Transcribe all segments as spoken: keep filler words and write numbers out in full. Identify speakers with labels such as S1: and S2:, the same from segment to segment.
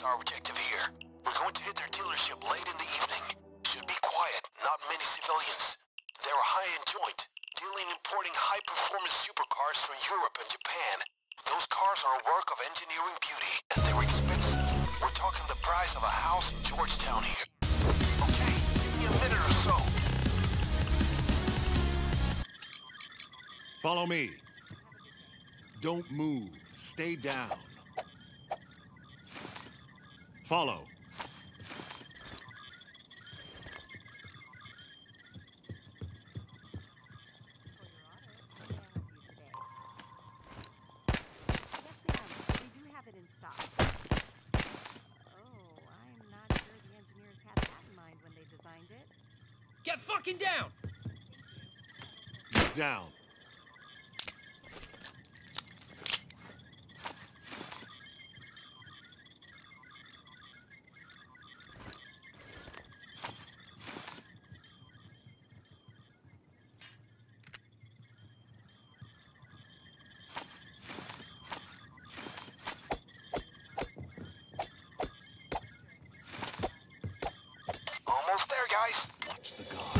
S1: our objective here. We're going to hit their dealership late in the evening. Should be quiet, not many civilians. They're a high-end joint, dealing importing high-performance supercars from Europe and Japan. Those cars are a work of engineering beauty, and they're expensive. We're talking the price of a house in Georgetown here. Okay, give me a minute or so.
S2: Follow me. Don't move. Stay down. Follow.
S3: Get fucking down!
S2: Down.
S1: Almost there, guys.
S2: Watch the guard.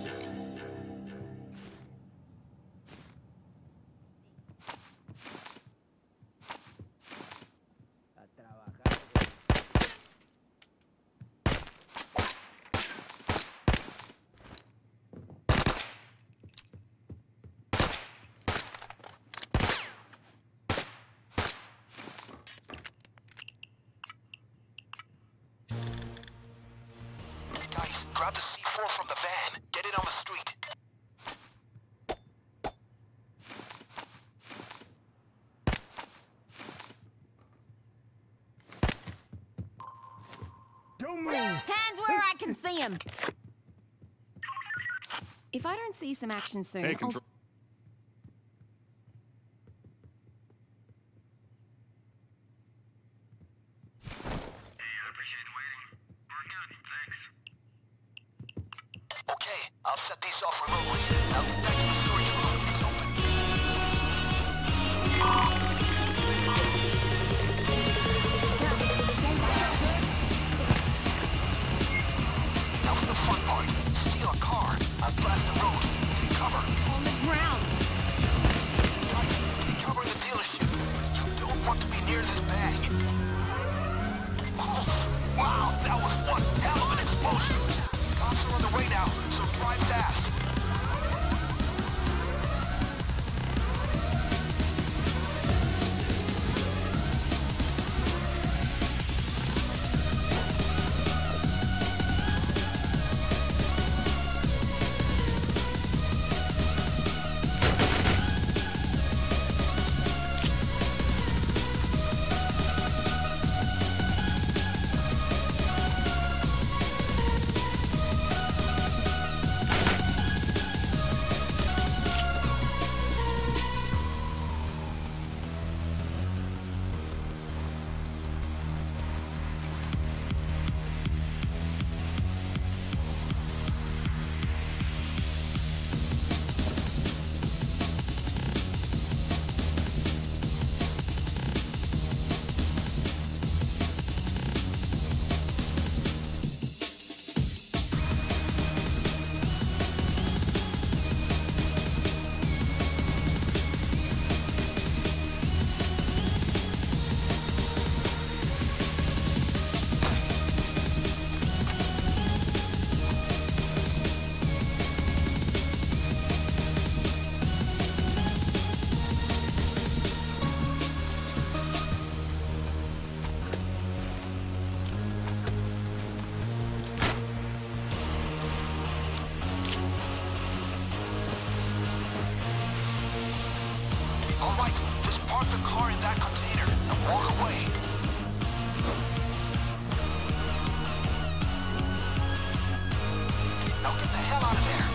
S1: Guys, grab the C four from the van. Get it on the street.
S2: Don't move!
S4: Hands where I can see him! If I don't see some action soon,
S2: Hey,
S4: I'll...
S2: control.
S1: Okay, I'll set these off remotely. Now get back to the storage room. It's open. Now for the fun part. Steal a car. I'll blast the road. Take cover.
S4: On the ground!
S1: Guys, take cover in the dealership. You don't want to be near this bag. Oh, wow, that was one hell of an explosion. Cops are on the way now, so drive fast. All right, just park the car in that container and walk away. Now get the hell out of there.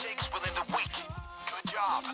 S1: shakes within the week. Good job.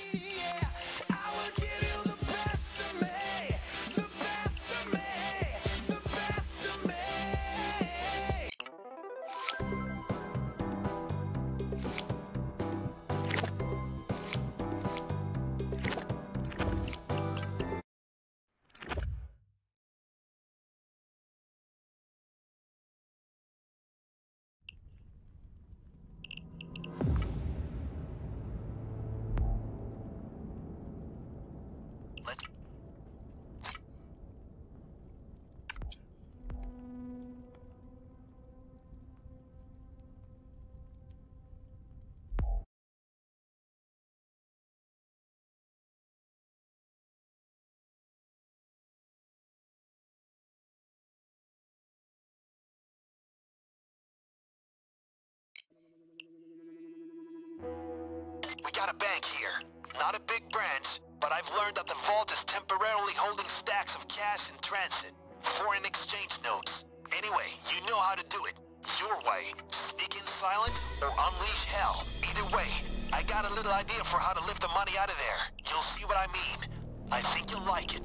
S1: We got a bank here. Not a big branch, but I've learned that the vault is temporarily holding stacks of cash in transit. Foreign exchange notes. Anyway, you know how to do it. Your way. Sneak in silent or unleash hell. Either way, I got a little idea for how to lift the money out of there. You'll see what I mean. I think you'll like it.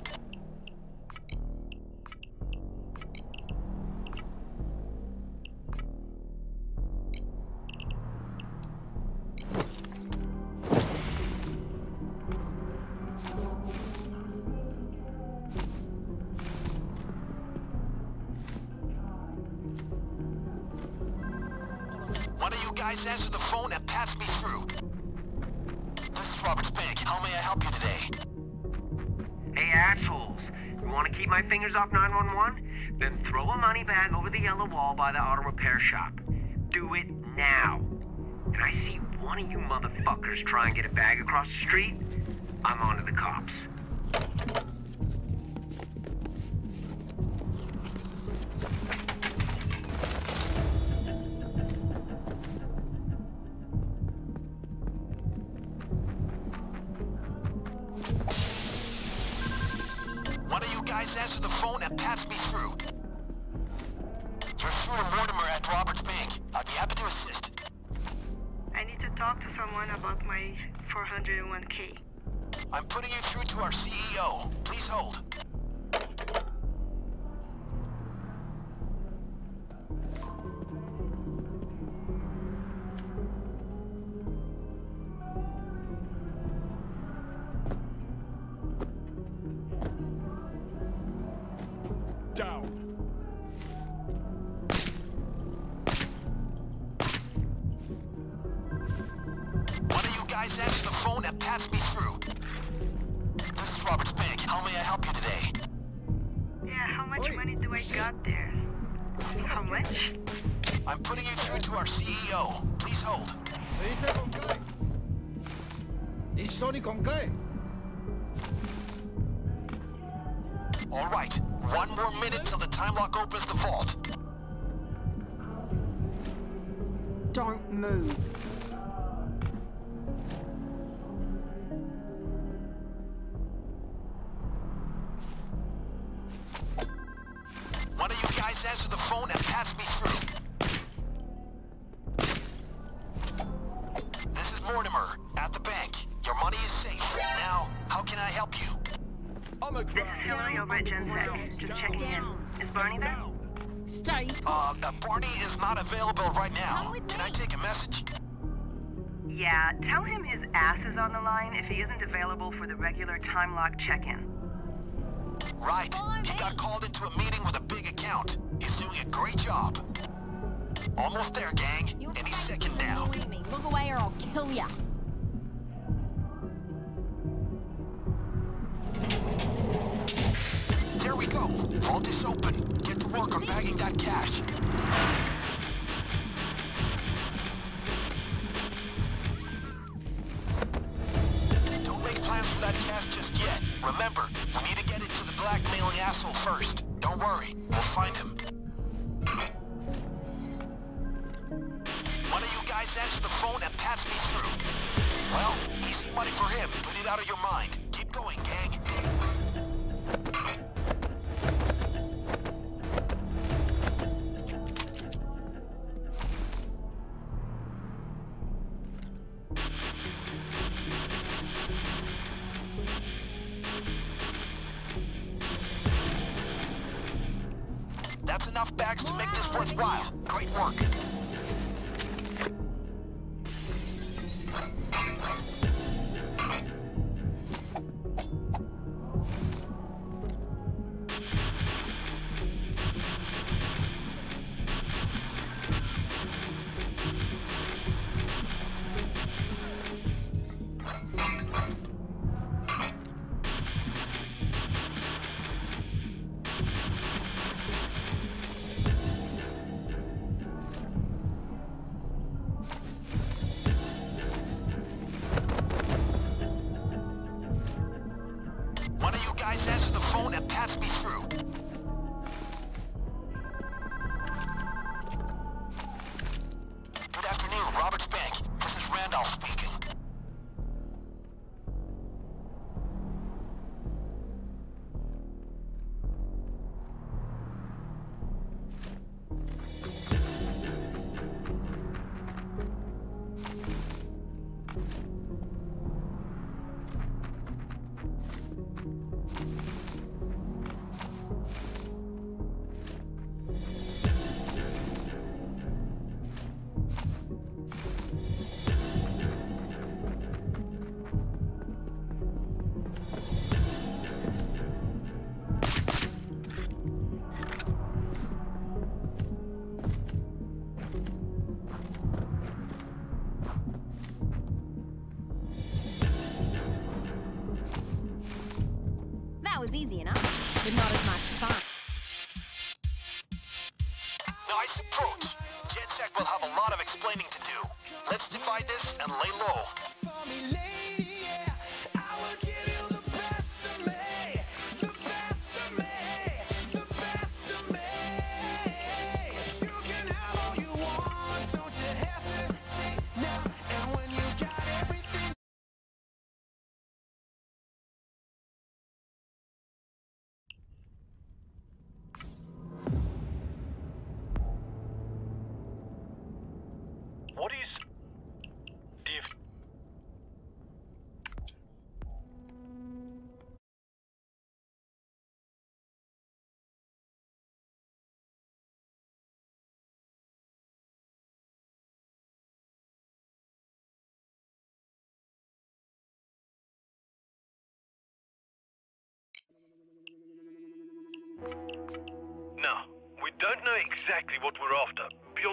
S1: One of you guys answer the phone and pass me through. This is Robert's Bank. How may I help you today?
S5: Hey, assholes. You want to keep my fingers off nine one one? Then throw a money bag over the yellow wall by the auto repair shop. Do it now. And I see one of you motherfuckers try and get a bag across the street, I'm on to the cops.
S1: One of you guys answer the phone and pass me through. You're through to Mortimer at Robert's Bank. I'd be happy to assist.
S6: I need to talk to someone about my four hundred one K.
S1: I'm putting you through to our C E O. Please hold.
S2: Down.
S1: One of you guys answer the phone and pass me through. This is Robert's Bank. How may I help you today?
S6: Yeah, how much money do I got there? How much?
S1: I'm putting you through to our C E O. Please hold.
S7: ¿Seguiste con Kai? ¿Y Sony con Kai?
S1: All right. One more minute till the time lock opens the vault.
S4: Don't move.
S1: One of you guys answer the phone and pass me through. This is Mortimer, at the bank. Your money is safe. Now, how can I help you?
S2: On the
S6: This is
S2: ground.
S6: Hillary over at GenSec. Just checking in. Is Barney there?
S4: Stay.
S1: Uh, uh, Barney is not available right now.
S4: Come with
S1: Can
S4: me.
S1: I take a message?
S6: Yeah, tell him his ass is on the line if he isn't available for the regular time lock check-in.
S1: Right.
S4: Follow
S1: He
S4: me.
S1: got called into a meeting with a big account. He's doing a great job. Almost there, gang.
S4: You're
S1: Any
S4: crazy
S1: second
S4: and
S1: now.
S4: annoying me. Look away or I'll kill ya.
S1: There we go. Vault is open. Get to work on bagging that cash. Don't make plans for that cash just yet. Remember, we need to get it to the blackmailing asshole first. Don't worry, we'll find him. One of you guys answer the phone and pass me through. Well, easy money for him. Put it out of your mind. Keep going, gang. enough bags to make this worthwhile. Great work. One of you guys answer the phone and pass me through. Good afternoon, Roberts Bank. This is Randolph speaking.
S4: That was easy enough, but not as much fun.
S1: Nice approach. GenSec will have a lot of explaining to do. Let's divide this and lay low.
S5: What is... if... No, we don't know exactly what we're after. Beyond...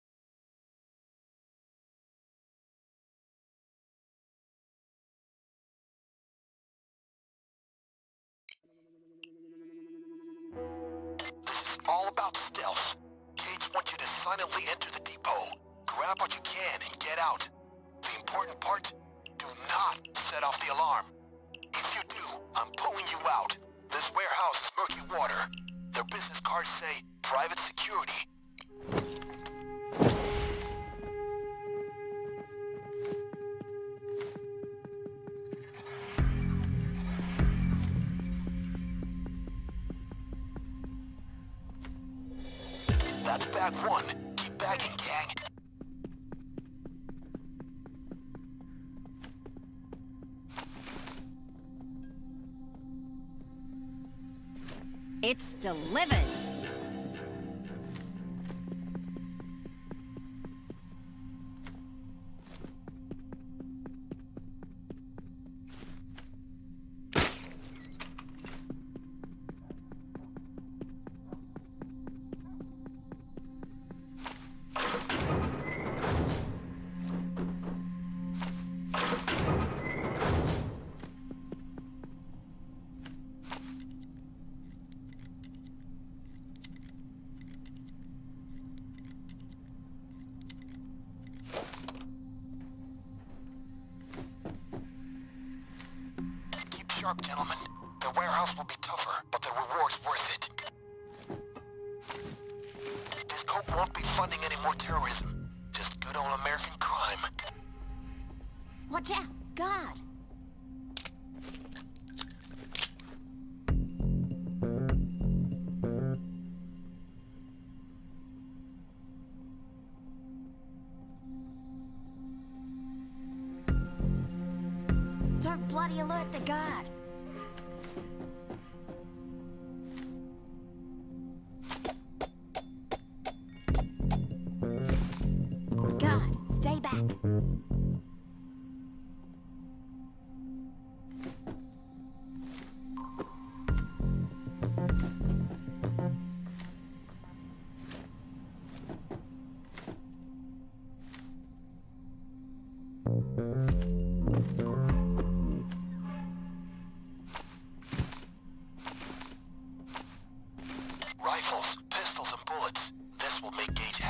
S1: This is all about stealth. Gates want you to silently enter the depot. Grab what you can and get out. The important part, do not set off the alarm. If you do, I'm pulling you out. This warehouse is murky water. Their business cards say private security. That's bag one. Keep bagging, gang.
S4: It's delivered. Sharp, gentlemen. The warehouse will be tougher, but the reward's worth it. This coke won't be funding any more terrorism. Just good old American crime. Watch out! God! Don't bloody alert the guard!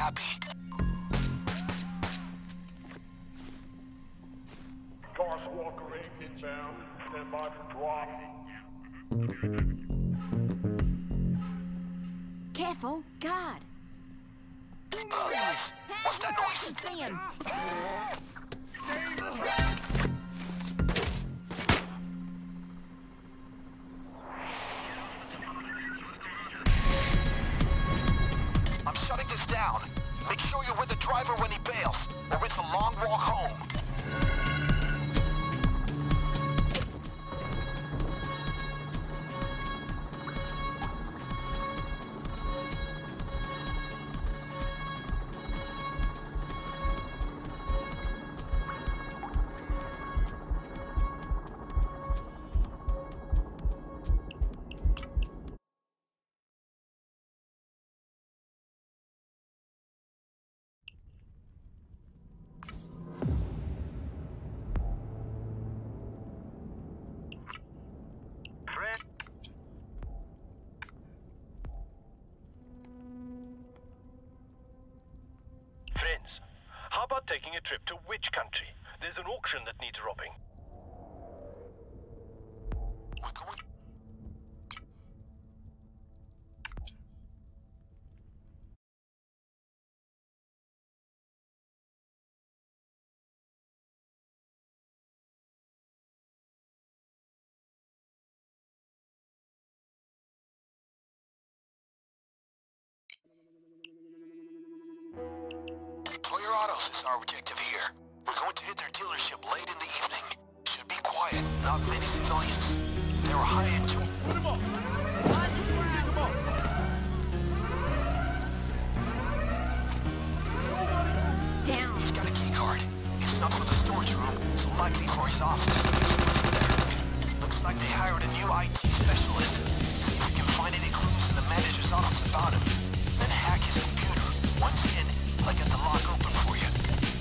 S1: happy.
S2: Garth Walker eight inbound. Stand by for drop.
S4: Careful, guard.
S1: Oh, nice. What's that noise?
S4: See him.
S1: I'm shutting this down. Make sure you're with the driver when he bails, or it's a long walk home.
S8: Friends, how about taking a trip to which country? There's an auction that needs robbing.
S1: We're going... Toyota Autos is our objective here. We're going to hit their dealership late in the evening. Should be quiet, not many civilians. They were high end...
S2: Put him up! Pick him up!
S4: Down.
S1: He's got a key card. It's not for the storage room, so likely for his office. Looks like they hired a new I T specialist. See if we can find any clues in the manager's office about him. Then hack his computer. Once in, I'll get the lock open for you.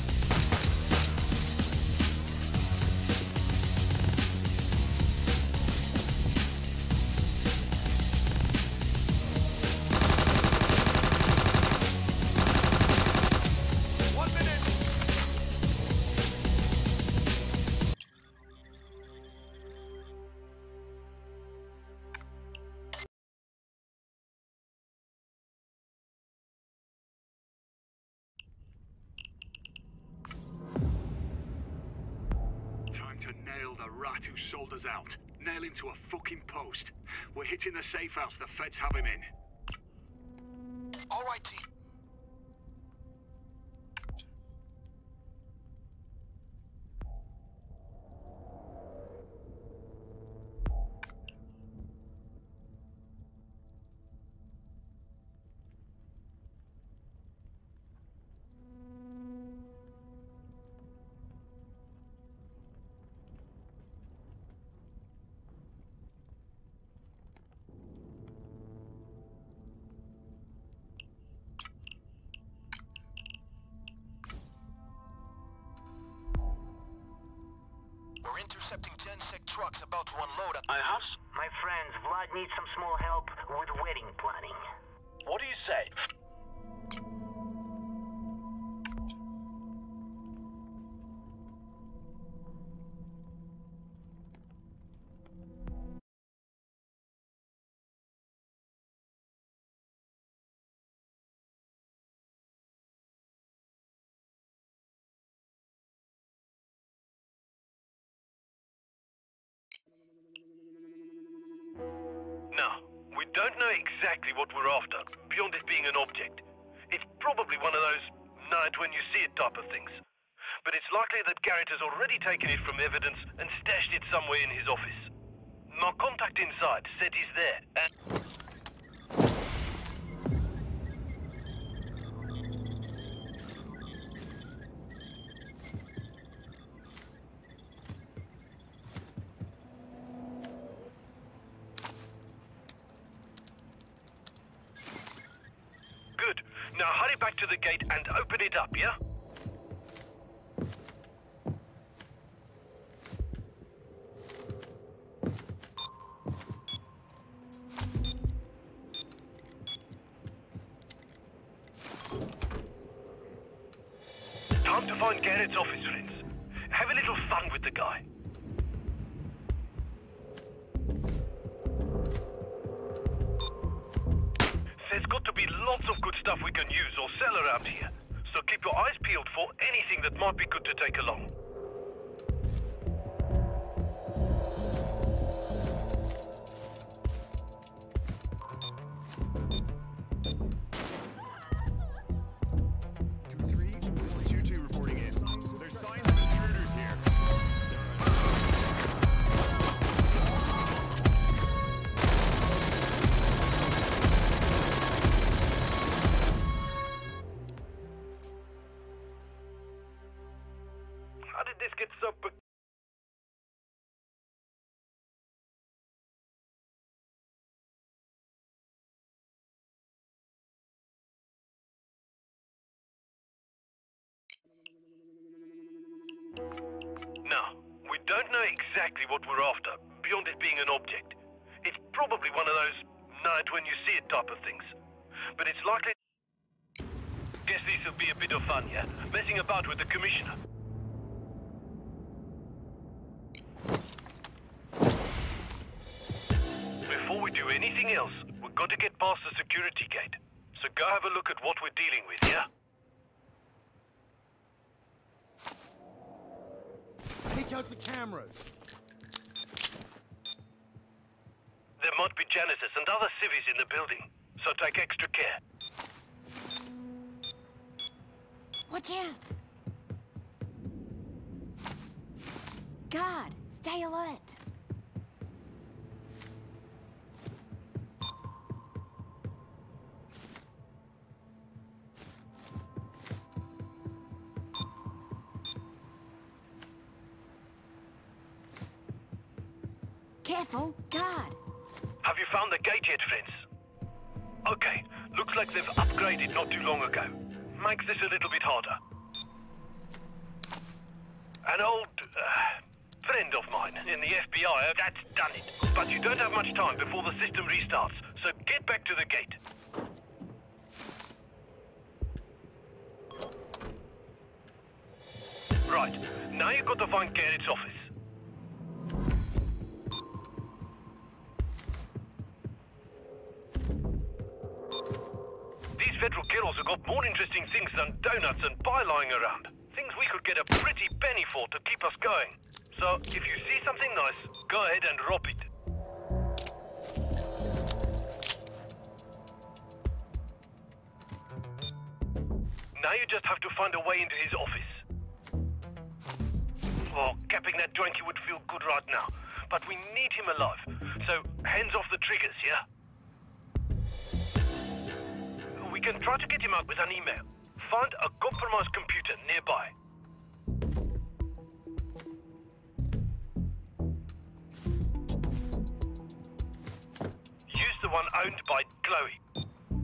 S2: One minute! Time to nail the rat who sold us out. Nail him to a fucking post. We're hitting the safe house the feds have him in.
S1: All right, T. We're intercepting Gensec trucks about to unload at...
S8: My house?
S5: My friends, Vlad needs some small help with wedding planning.
S8: What do you say? Now, we don't know exactly what we're after, beyond it being an object. It's probably one of those night when you see it type of things. But it's likely that Garrett has already taken it from evidence and stashed it somewhere in his office. My contact inside said he's there, and... Good. Now hurry back to the gate and open it up, yeah? to find Garrett's office, friends. Have a little fun with the guy. There's got to be lots of good stuff we can use or sell around here. So keep your eyes peeled for anything that might be good to take along.
S9: two three, this is U two reporting in. There's signs of intruders here.
S8: How did this get so pe- Now, we don't know exactly what we're after, beyond it being an object. It's probably one of those night when you see it type of things. But it's likely... Guess this will be a bit of fun, yeah? Messing about with the Commissioner. Before we do anything else, we've got to get past the security gate. So go have a look at what we're dealing with, yeah?
S9: Take out the cameras.
S8: There might be janitors and other civvies in the building, so take extra care.
S4: Watch out! Guard, stay alert. Careful, guard.
S8: Have you found the gate yet, friends? Okay, looks like they've upgraded not too long ago. Makes this a little bit harder. An old uh, friend of mine in the F B I, that's done it. But you don't have much time before the system restarts, so get back to the gate. Right, now you've got to find Garrett's office. These federal killers have got more interesting things than donuts and pie lying around. Things we could get a pretty penny for to keep us going. So, if you see something nice, go ahead and rob it. Now you just have to find a way into his office. Oh, capping that donkey would feel good right now. But we need him alive. So, hands off the triggers, yeah? We can try to get him out with an email. Find a compromised computer nearby. Use the one owned by Chloe.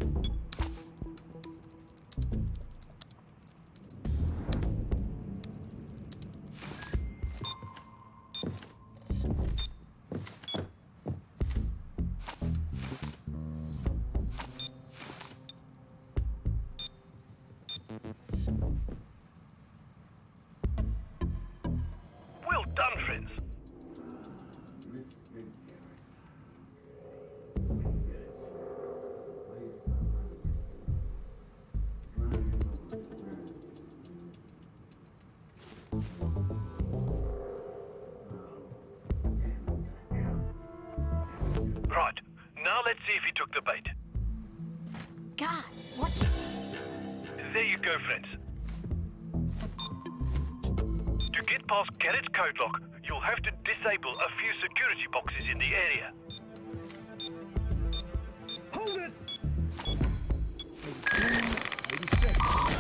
S8: Well done, friends. Right, now let's see if he took the bait.
S4: God, watch it.
S8: There you go, friends. To get past Garrett's code lock, you'll have to disable a few security boxes in the area.
S9: Hold it! Maybe six.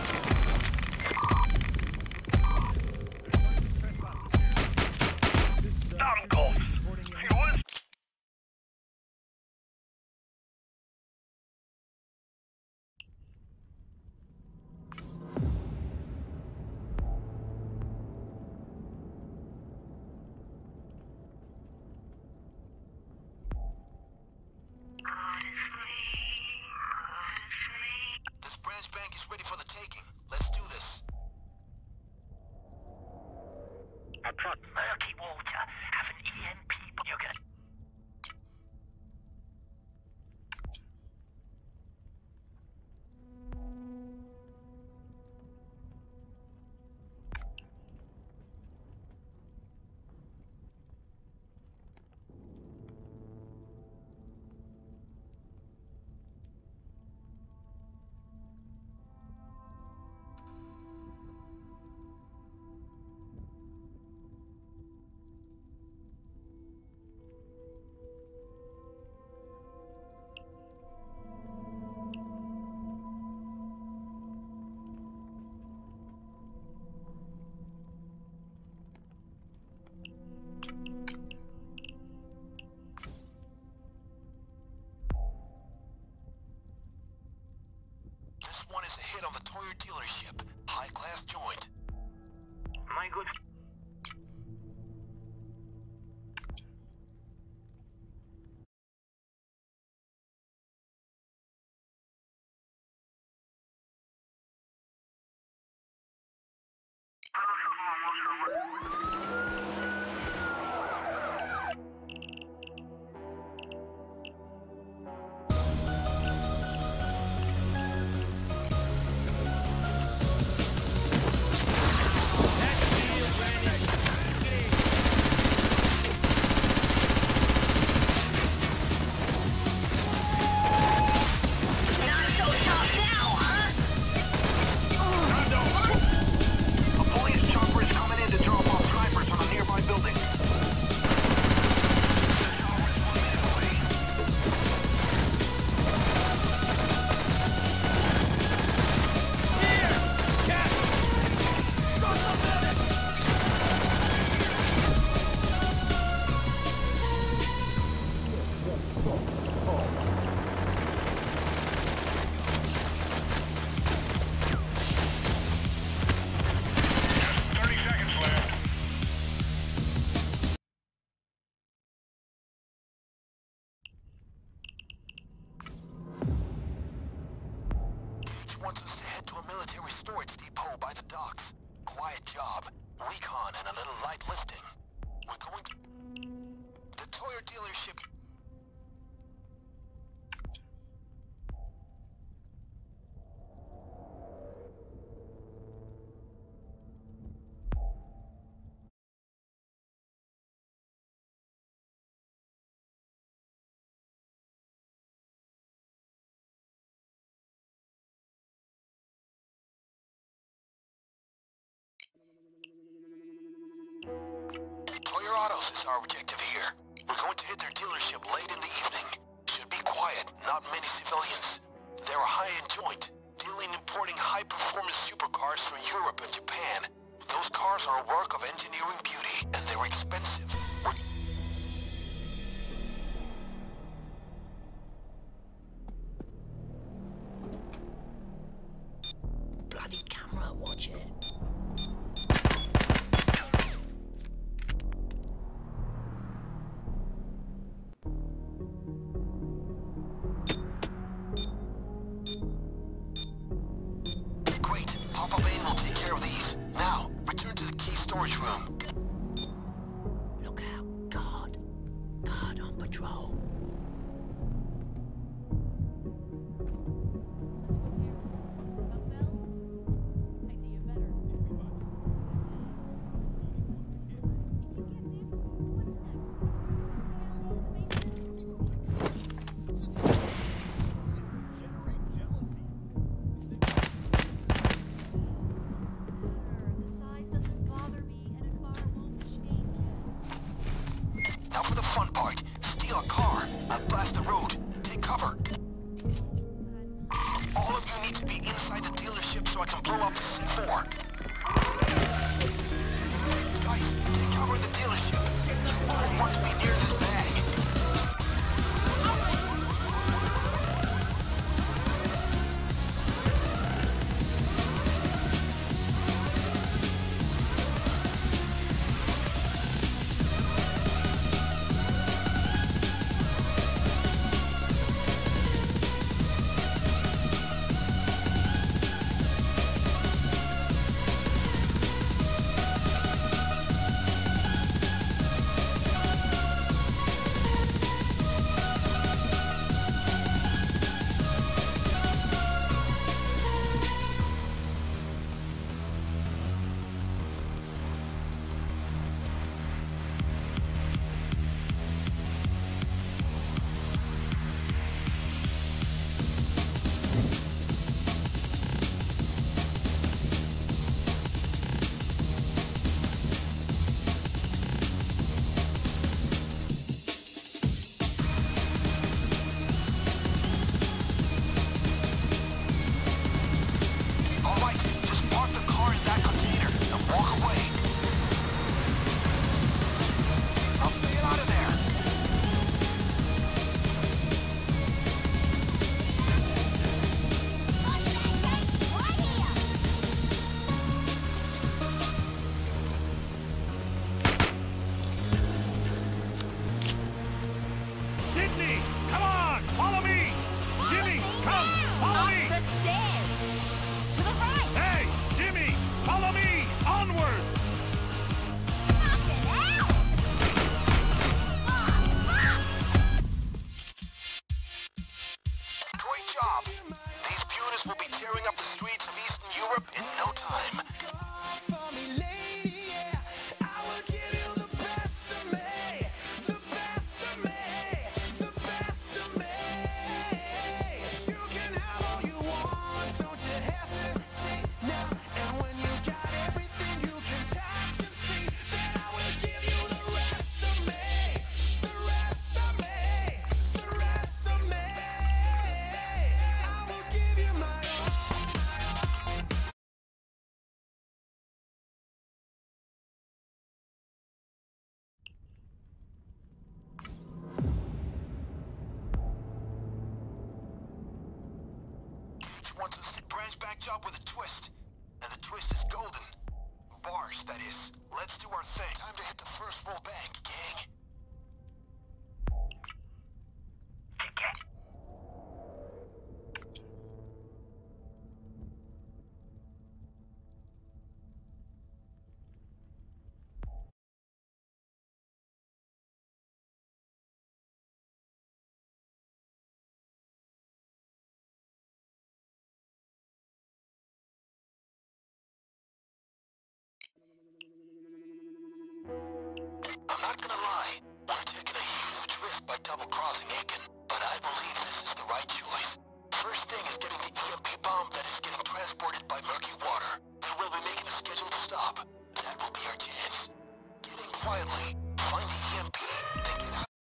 S8: Damn cops! You weren't...
S1: This branch bank is ready for the taking.
S5: I trust murky water. Have an E M P, but you're gonna...
S1: This one is a hit on the Toyota dealership. High-class joint.
S5: My good...
S1: Wants us to head to a military storage depot by the docks. Quiet job, recon, and a little light lifting. We're going to... The Toyota dealership... Toyota Autos is our objective here. We're going to hit their dealership late in the evening. Should be quiet, not many civilians. They're a high-end joint, dealing and importing high-performance supercars from Europe and Japan. Those cars are a work of engineering beauty, and they're expensive. We're
S4: Bloody camera, watch it.
S1: Great. Papa Bane will take care of these. Now, return to the key storage room.
S4: Look out, guard. Guard on patrol.
S1: Now for the fun part. Steal a car. I'll blast the road. Take cover. All of you need to be inside the dealership so I can blow up the C four. Guys, take cover in the dealership. You don't want to be near this bag. switchback job with a twist. And the twist is golden. Bars, that is. Let's do our thing. Time to hit the first roll bank, gang. I'm not gonna lie, we're taking a huge risk by double-crossing Aiken, but I believe this is the right choice. First thing is getting the E M P bomb that is getting transported by murky water. Then we'll be making a scheduled stop. That will be our chance. Get in quietly, find the E M P, then get out.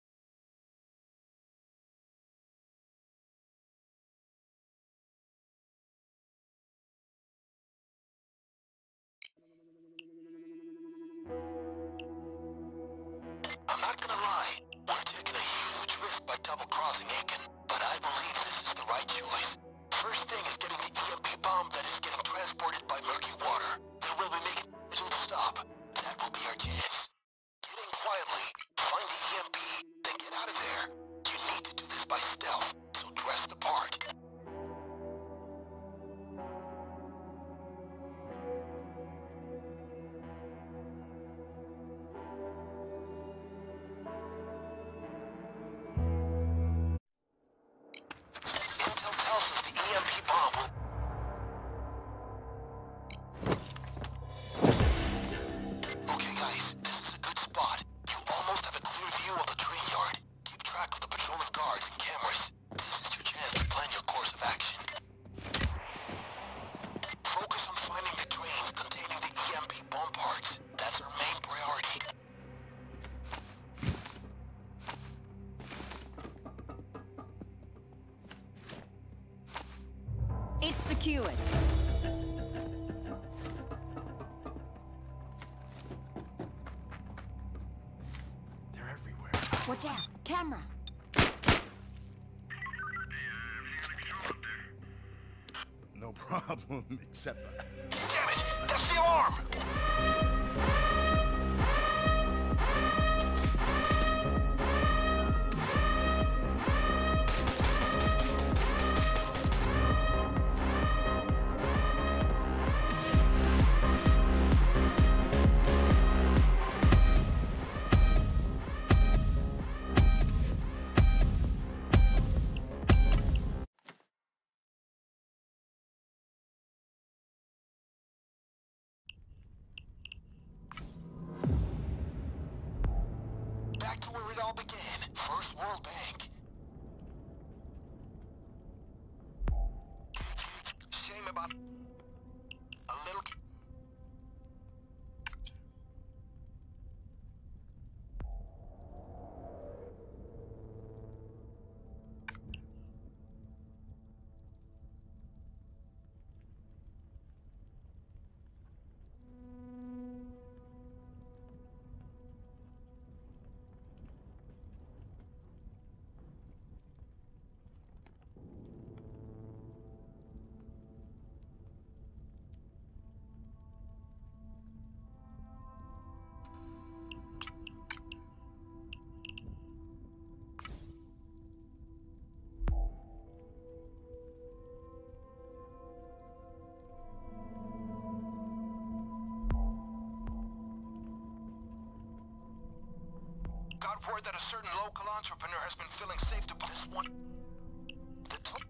S1: I'm not gonna lie, we're taking a huge risk by double-crossing Aiken, but I believe this is the right choice. First thing is getting the E M P bomb that is getting transported by murky water. Then we'll be making a scheduled stop. That will be our chance. Get in quietly, find the E M P, then get out of there. You need to do this by stealth, so dress the part. Intel tells us the E M P bomb will... Okay guys, this is a good spot. You almost have a clear view of the train yard. Keep track of the patrolling guards and cameras. This is your chance to plan your course of action. Focus on finding the trains containing the E M P bomb parts. That's our main priority.
S10: It's secured.
S9: They're everywhere.
S10: Watch out. Camera.
S9: No problem, except...
S1: Damn it! That's the alarm! Back to where it all began. First World Bank. Shame about... a little... Got word that a certain local entrepreneur has been feeling safe to buy this one. The t-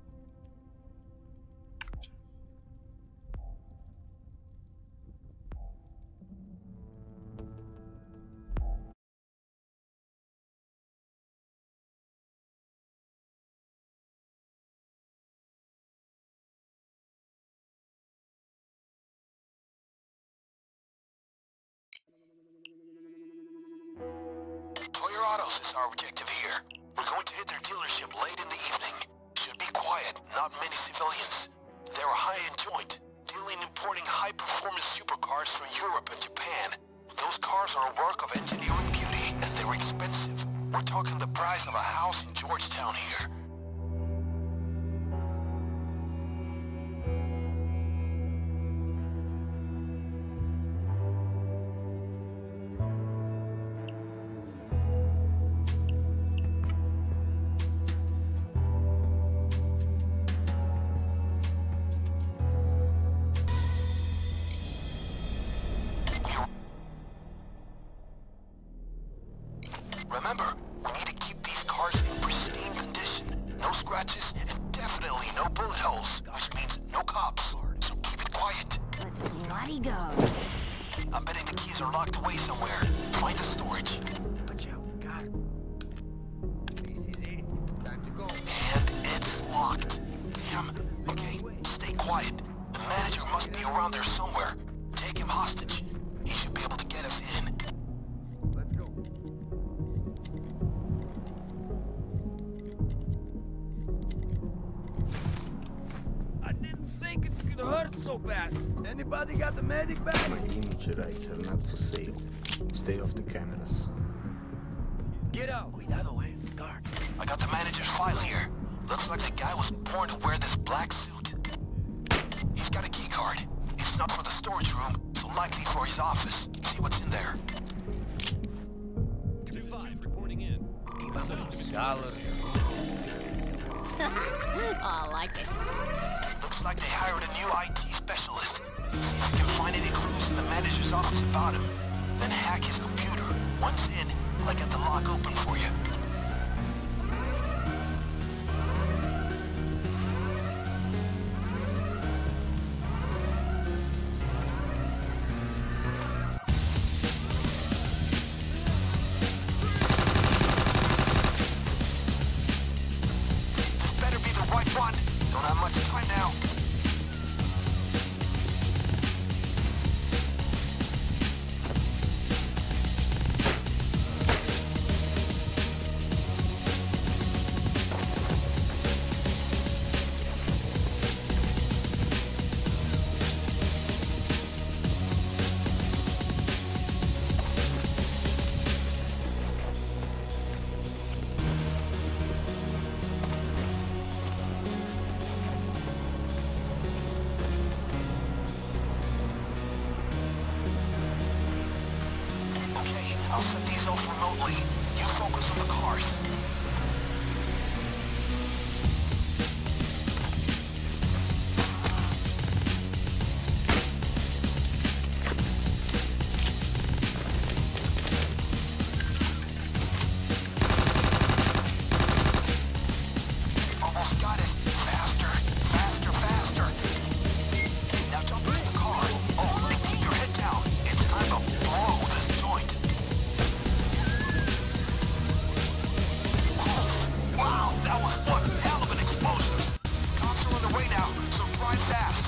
S1: Toyer Autos is our objective here. We're going to hit their dealership late in the evening. Should be quiet, not many civilians. They're high-end joint, dealing and importing high-performance supercars from Europe and Japan. Those cars are a work of engineering beauty, and they're expensive. We're talking the price of a house in Georgetown here. Remember, we need to keep these cars in pristine condition. No scratches and definitely no bullet holes, which means no cops. So keep it quiet.
S10: Let's bloody go.
S1: I'm betting the keys are locked away somewhere. Find the storage.
S7: Watch out. Got it. This is it. Time to go.
S1: And it's locked. Damn. Okay, stay quiet. The manager must be around there somewhere. Take him hostage. He should be able to get us in.
S7: Let's go. I didn't think it could hurt so bad. Anybody got the medic bag?
S11: My image rights are not for sale. Stay off the cameras.
S7: Get out. Cuidado, eh. Guard.
S1: I got the manager's file here. Looks like the guy was born to wear this black suit. He's got a key card. It's not for the storage room, so likely for his office. See what's in there.
S9: two five reporting in.
S7: Dollars.
S10: I like it.
S1: Looks like they hired a new I T specialist. See if you can find any clues in the manager's office about him. Then hack his computer. Once in, I'll get the lock open for you. This better be the right one. Don't have much time now. Okay, I'll set these off remotely. You focus on the cars. Almost got it. Faster, faster, faster. Now jump into the car. Oh, and keep your head down. It's time to blow this joint. Wow, that was one hell of an explosion. Cops are on the way now, so drive fast.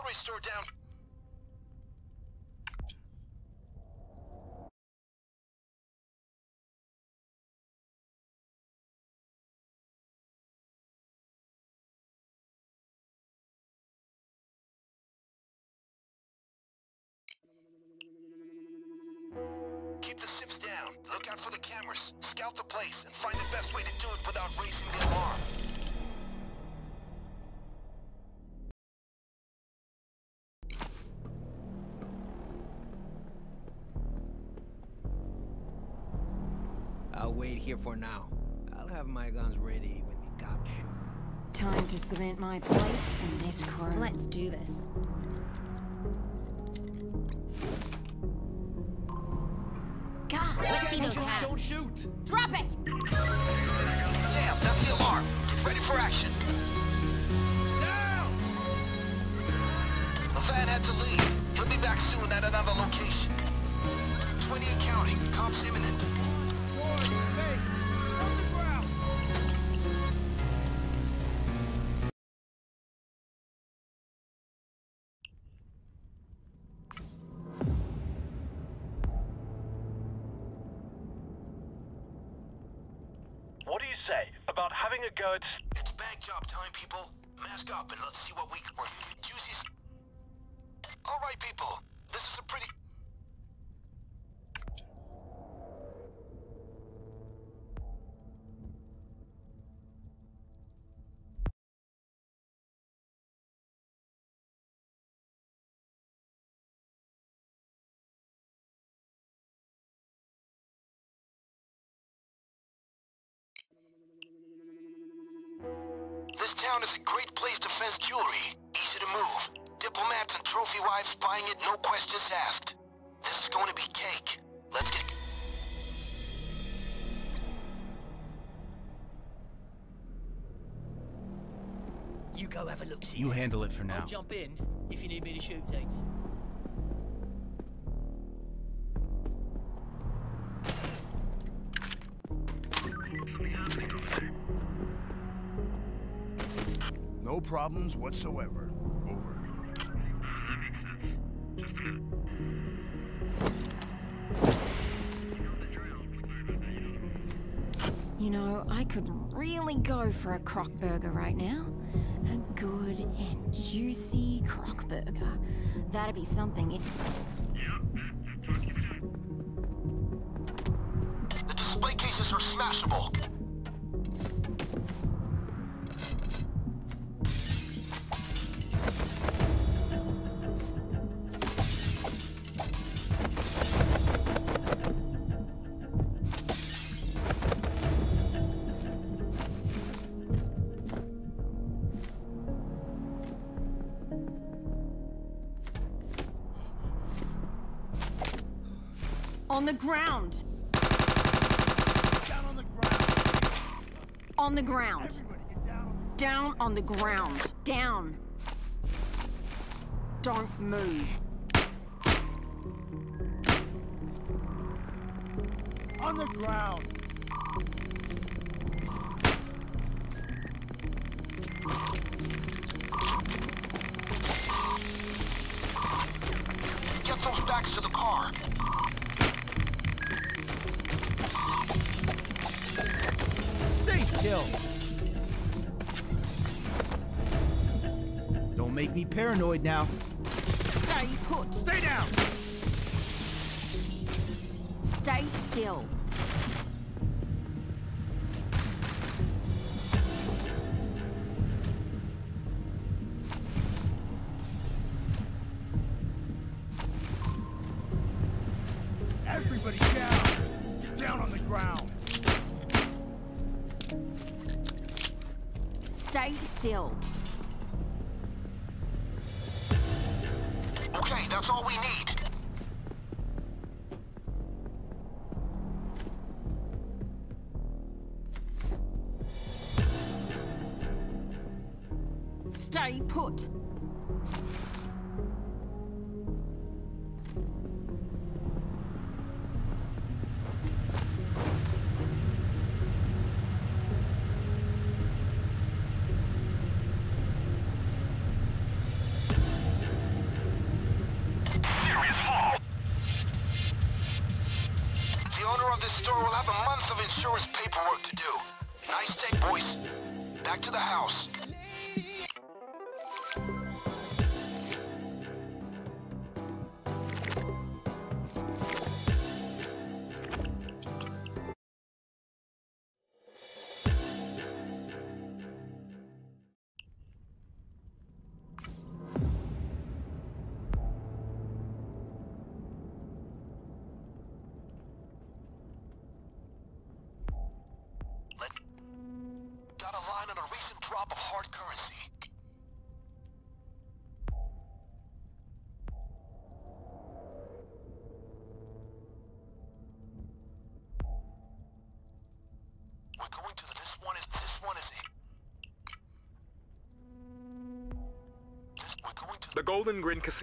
S1: jewelry store down... Keep the sips down. Look out for the cameras. Scout the place and find the best way to do it without raising the alarm.
S3: I'll wait here for now. I'll have my guns ready when the cops show.
S10: Time to cement my place in this crew.
S12: Let's do this.
S10: God, let's see those hands.
S9: Don't shoot!
S10: Drop it!
S1: Damn, that's the alarm. Get ready for action.
S9: Now!
S1: The van had to leave. He'll be back soon at another location. twenty and counting. Cops imminent.
S7: Hey, on the ground.
S8: What do you say about having a go at...
S1: It's bag job time, people. Mask up and let's see what we can work. Juicy... All right, people. This is a pretty... This town is a great place to fence jewelry. Easy to move. Diplomats and trophy wives buying it, no questions asked. This is going to be cake. Let's get...
S3: You go have a look, see.
S9: You handle it for now.
S3: I'll jump in if you need me to shoot things.
S9: No problems whatsoever. Over.
S10: You know, I could really go for a croc burger right now. A good and juicy croc burger. That'd be something. It...
S1: The display cases are smashable.
S10: On the ground!
S9: Down on the ground!
S10: On the ground!
S9: Everybody get down!
S10: Down on the ground! Down! Don't move!
S9: On the ground!
S1: Get those bags to the car.
S7: Stay still. Don't make me paranoid now.
S10: Stay put!
S7: Stay down!
S10: Stay still!
S9: Everybody down! Get down on the ground!
S10: Stay still!
S1: Okay, that's all we need.
S10: Stay put!
S1: of insurance paperwork to do. Nice day, boys. Back to the house. Got a line on a recent drop of hard currency. We're going to the, this one is, this one is it. This, we're going to
S12: the Golden Grin Casino.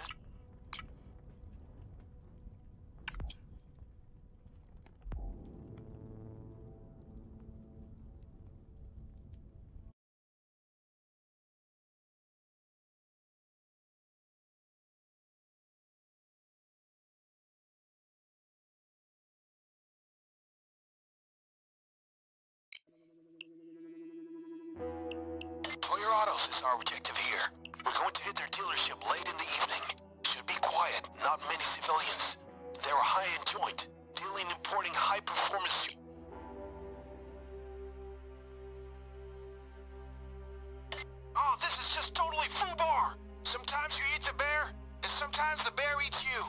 S1: Toyer Autos is our objective here. We're going to hit their dealership late in the evening. Should be quiet, not many civilians. They're a high-end joint, dealing and importing high-performance... Oh, this is just totally foobar! Sometimes you eat the bear, and sometimes the bear eats you.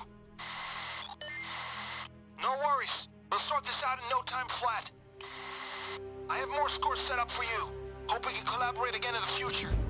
S1: No worries. We'll sort this out in no time flat. I have more scores set up for you. Hope we can collaborate again in the future.